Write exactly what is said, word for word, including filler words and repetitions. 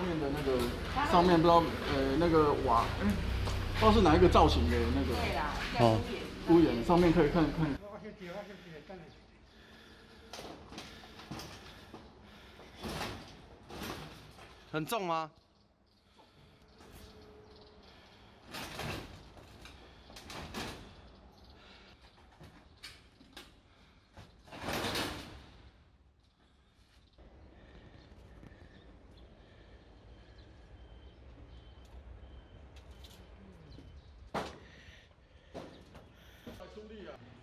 面的那个上面不知道呃那个瓦，哎、不知道是哪一个造型的那个。 对啦， 哦， 屋檐上面可以看看。 很重吗？ 出力啊！